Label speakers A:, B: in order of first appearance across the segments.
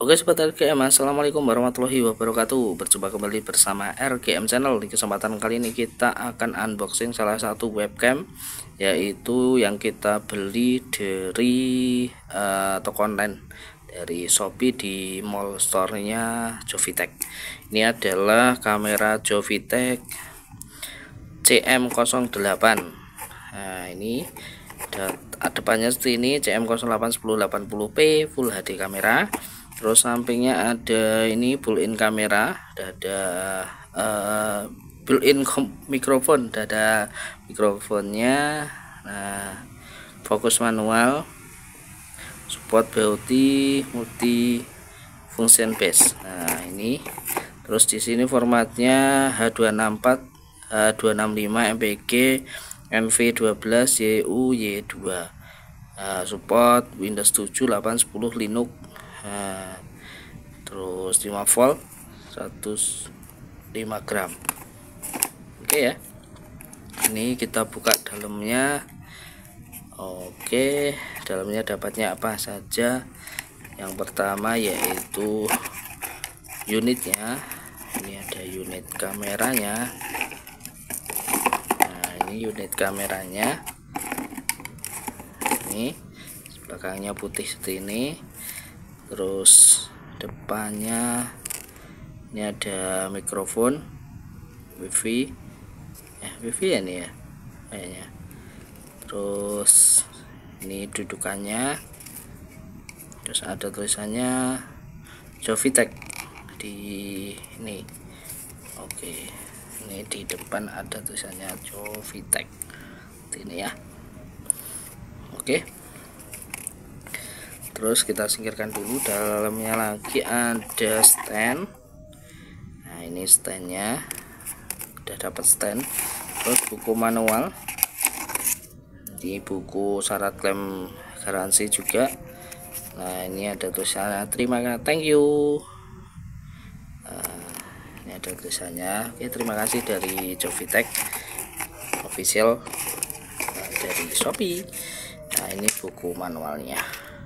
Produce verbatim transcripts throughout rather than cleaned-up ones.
A: Oke sobat R G M, assalamualaikum warahmatullahi wabarakatuh. Berjumpa kembali bersama R G M Channel. Di kesempatan kali ini kita akan unboxing salah satu webcam, yaitu yang kita beli dari uh, toko online dari Shopee di mall store-nya Jovitech. Ini adalah kamera Jovitech C M nol delapan. Nah, ini depannya seperti ini, C M nol delapan sepuluh delapan puluh p Full H D kamera. Terus sampingnya ada ini built-in kamera, ada uh, built-in mikrofon, ada mikrofonnya. Nah, fokus manual, support B O T, multi function base. Nah, ini terus di sini formatnya H dua enam empat, H dua enam lima, M P G, N V dua belas, Y U Y dua. Uh, support Windows tujuh, delapan, sepuluh, Linux. Nah, terus lima volt, seratus lima gram. Oke ya, ini kita buka dalamnya. Oke, dalamnya dapatnya apa saja? Yang pertama yaitu unitnya. Ini ada unit kameranya. Nah, ini unit kameranya. Ini belakangnya putih seperti ini. Terus depannya ini ada mikrofon, wifi, eh wifi ya nih ya kayaknya. Terus ini dudukannya, terus ada tulisannya Jovitech di ini. Oke, ini di depan ada tulisannya Jovitech ini ya. Oke, terus kita singkirkan dulu. Dalamnya lagi ada stand. Nah, ini standnya, udah dapat stand. Terus buku manual, di buku syarat klaim garansi juga. Nah, ini ada tulisannya terima kasih, thank you. Nah, ini ada tulisannya. Oke, terima kasih dari Jovitech official, nah, dari Shopee. Nah, ini buku manualnya.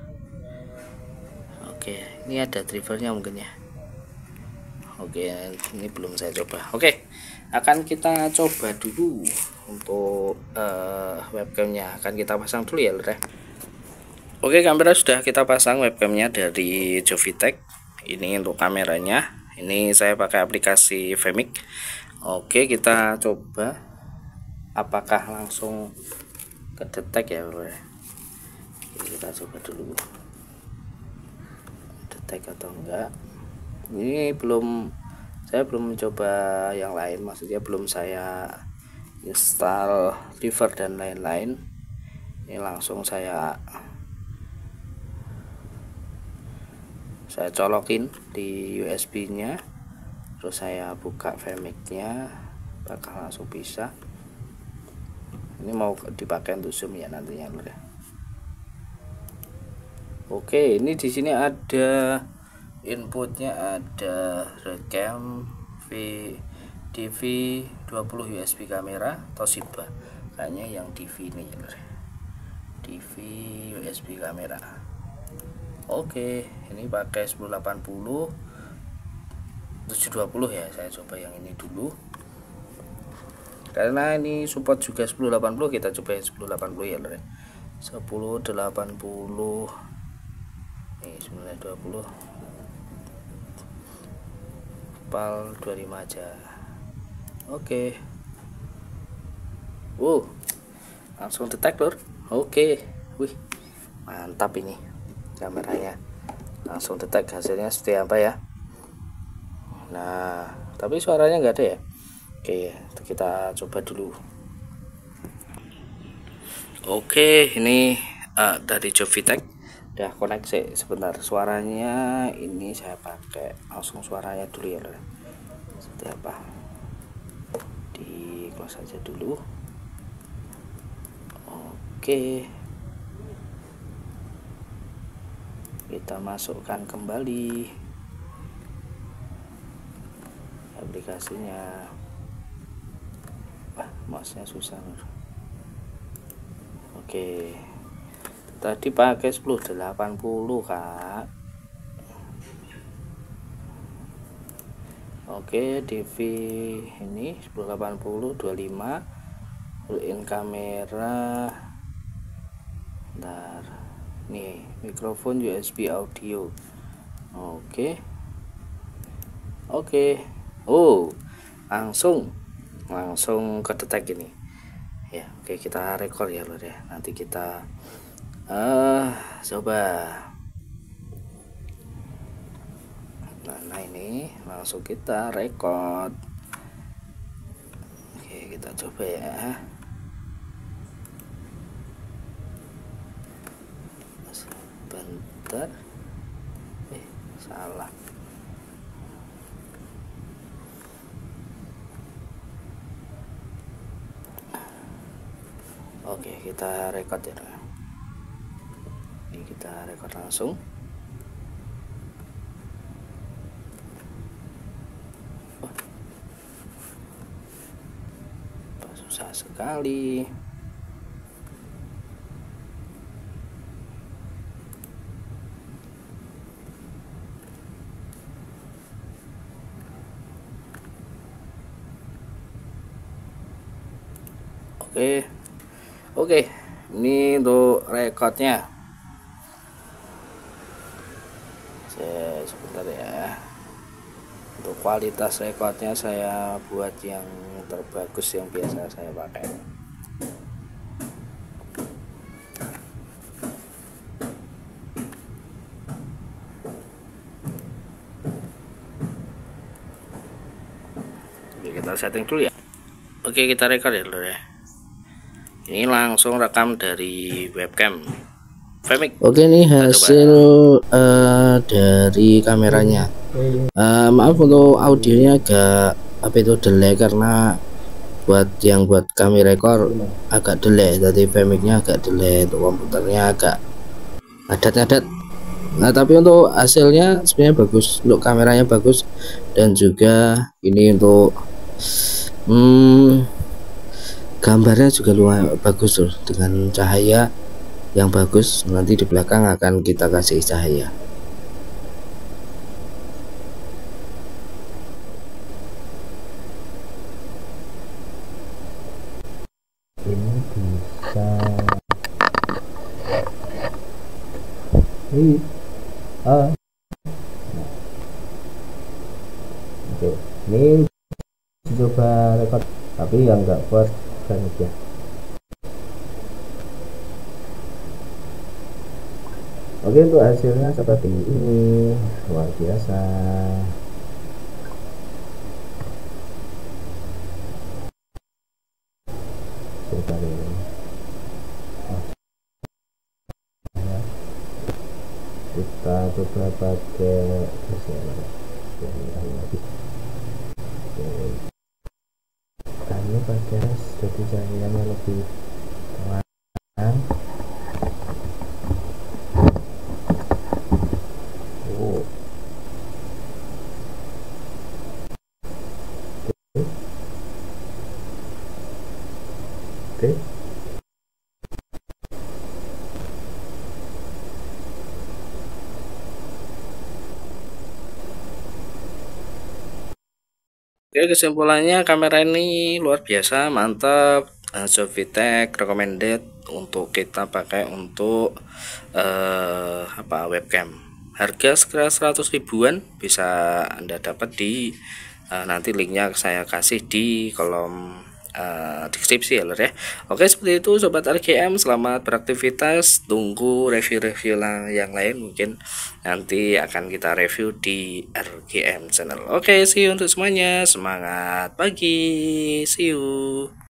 A: Oke, ini ada drivernya mungkin ya. Oke, ini belum saya coba. Oke, akan kita coba dulu untuk uh, webcamnya. Akan kita pasang dulu ya, lur. Oke, kamera sudah kita pasang webcamnya dari Jovitech. Ini untuk kameranya. Ini saya pakai aplikasi Vmic. Oke, kita coba apakah langsung kedetek ya, lur. Kita coba dulu detek atau enggak. Ini belum, saya belum mencoba yang lain, maksudnya belum saya install driver dan lain-lain. Ini langsung saya saya colokin di U S B nya, terus saya buka Vmic nya, bakal langsung bisa. Ini mau dipakai untuk zoom ya nantinya, lur ya. Oke, ini di sini ada inputnya, ada recam, V, D V dua puluh U S B kamera, Toshiba. Kayaknya yang D V ini, D V U S B kamera. Oke, ini pakai sepuluh delapan puluh, tujuh dua puluh ya. Saya coba yang ini dulu. Karena ini support juga sepuluh delapan puluh, kita coba yang sepuluh delapan puluh ya, lur. sepuluh delapan puluh. Ini sembilan dua puluh, pal dua puluh lima aja. Oke. Uh, langsung detek, lur. Oke. Wih, mantap ini kameranya. Langsung detek hasilnya seperti apa ya. Nah, tapi suaranya nggak ada ya. Oke, kita coba dulu. Oke, ini uh, dari Jovitech. Udah connect sih, sebentar. Suaranya ini saya pakai langsung suaranya dulu ya, lur. Seperti apa, di close aja dulu. Oke, kita masukkan kembali aplikasinya. Wah, mouse-nya susah, lur. Oke, tadi pakai sepuluh delapan puluh, Kak. Oke, D V ini sepuluh delapan puluh dua puluh lima, full in kamera. Bentar. Nih, mikrofon U S B audio. Oke. Oke. Oh, langsung langsung kedetek ini. Ya, oke, kita record ya, Lur ya. Nanti kita uh, coba. Nah, ini langsung kita record. Oke, kita coba ya. Bentar. Eh, salah. Oke, kita record ya. Ini kita record langsung. Susah sekali. Oke. Oke, ini untuk recordnya. Saya sebentar ya. Untuk kualitas recordnya saya buat yang terbagus yang biasa saya pakai. Oke, kita setting dulu ya. Oke, kita record ya dulu ya. Ini langsung rekam dari webcam Vmic. Oke, ini hasil uh, dari kameranya. Uh, maaf untuk audionya agak apa itu delay, karena buat yang buat kami rekor agak delay, jadi Vmicnya agak delay, untuk komputernya agak adat-adat. Nah, tapi untuk hasilnya sebenarnya bagus, untuk kameranya bagus, dan juga ini untuk hmm, gambarnya juga lumayan bagus loh, dengan cahaya yang bagus. Nanti di belakang akan kita kasih cahaya. Ini bisa ini ah oke, ini coba record tapi yang enggak buat ya. Oke, untuk hasilnya seperti ini, luar biasa. Coba ini. Kita coba pakai ini pakai res, jadi cahayanya lebih terang. Oh. Oke. Oke. Oke, kesimpulannya kamera ini luar biasa, mantap. uh, Jovitech recommended untuk kita pakai untuk uh, apa webcam. Harga sekitar seratus ribuan, bisa Anda dapat di uh, nanti linknya saya kasih di kolom Uh, deskripsi ya Lur ya. Oke, seperti itu sobat R G M, selamat beraktivitas, tunggu review-review yang lain, mungkin nanti akan kita review di R G M channel. Oke, see you untuk semuanya, semangat pagi, see you.